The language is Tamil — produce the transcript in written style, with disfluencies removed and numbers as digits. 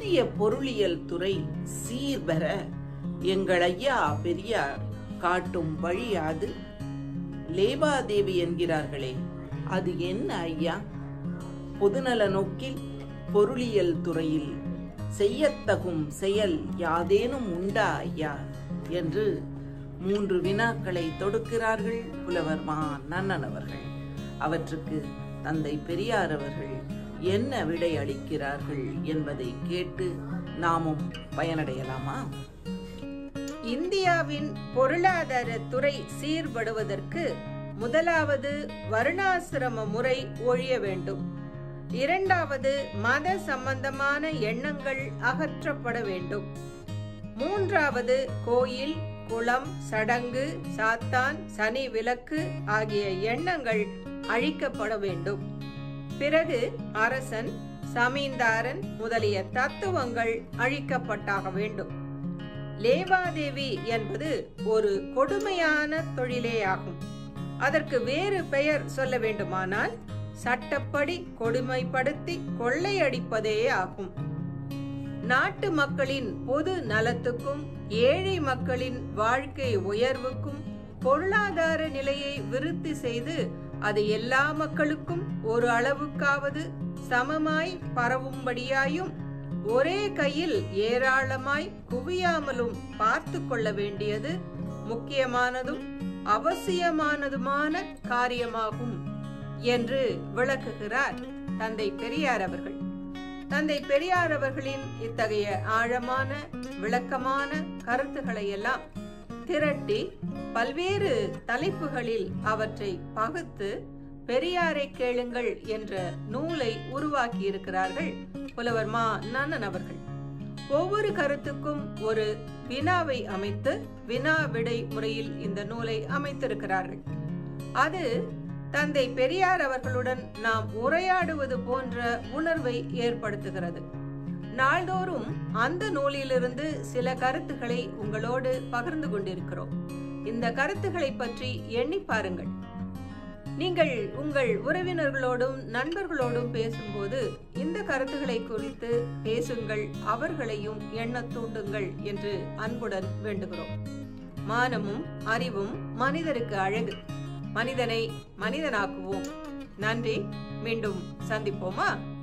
இந்திய பொருளியல் துறை சீர்பெற எங்கள் ஐயா பெரியார் காட்டும் வழி அது. லேவாதேவி என்கிறார்களே, அது என்ன ஐயா? பொதுநல நோக்கில் பொருளியல் துறையில் செய்யத்தகும் செயல் யாதேனும் உண்டா ஐயா என்று 3 வினாக்களை தொடுக்கிறார்கள் புலவர் மா. நன்னன் அவர்கள். அவற்றுக்கு தந்தை பெரியார் அவர்கள் என்ன விடை அளிக்கிறார்கள் என்பதை கேட்டு நாமும் பயனடையலாமா? இந்தியாவின் பொருளாதார துறை சீர்படுவதற்கு முதலாவது வருணாசிரம முறை ஒழிய வேண்டும். இரண்டாவது மத சம்பந்தமான எண்ணங்கள் அகற்றப்பட வேண்டும். மூன்றாவது கோயில், குளம், சடங்கு, சாத்தான், சனி விலக்கு ஆகிய எண்ணங்கள் அழிக்கப்பட வேண்டும். பிறகு அரசன், சமீந்தாரன் முதலிய தத்துவங்கள் அழிக்கப்பட்டாக வேண்டும். லேவாதேவி என்பது ஒரு கொடுமையான தொழிலேயாகும். அதற்கு வேறு பெயர் சொல்ல வேண்டுமானால் சட்டப்படி கொடுமைப்படுத்தி கொள்ளையடிப்பதே ஆகும். நாட்டு மக்களின் பொது நலத்துக்கும் ஏழை மக்களின் வாழ்க்கை உயர்வுக்கும் பொருளாதார நிலையை விருத்தி செய்து அது எல்லா மக்களுக்கும் ஒரு அளவுக்காவது சமமாய் பரவும்படியாயும் ஒரே கையில் ஏராளமாய் குவியாமலும் பார்த்து கொள்ள வேண்டியது முக்கியமானதும் அவசியமானதுமான காரியமாகும் என்று விளக்குகிறார் தந்தை பெரியார் அவர்கள். தந்தை பெரியார் அவர்களின் இத்தகைய ஆழமான விளக்கமான கருத்துக்களை எல்லாம் திரட்டி பல்வேறு தலைப்புகளில் அவற்றை பகுத்து பெரியாரை கேளுங்கள் என்ற நூலை உருவாக்கி இருக்கிறார்கள் புலவர் மா. நன்னன் அவர்கள். ஒவ்வொரு கருத்துக்கும் ஒரு வினாவை அமைத்து வினா விடை முறையில் இந்த நூலை அமைத்திருக்கிறார்கள். அது தந்தை பெரியார் அவர்களுடன் நாம் உரையாடுவது போன்ற உணர்வை ஏற்படுத்துகிறது. நாள்தோறும் அந்த நூலிலிருந்து சில கருத்துக்களை உங்களோடு பகிர்ந்து கொண்டிருக்கிறோம். இந்த கருத்துக்களை பற்றி எண்ணி பாருங்கள். நீங்கள் உங்கள் உறவினர்களோடும் நண்பர்களோடும் பேசும்போது இந்த கருத்துக்களை குறித்து பேசுங்கள், அவர்களையும் எண்ண தூண்டுங்கள் என்று அன்புடன் வேண்டுகிறோம். மானமும் அறிவும் மனிதருக்கு அழகு. மனிதனை மனிதனாக்குவோம். நன்றி. மீண்டும் சந்திப்போமா?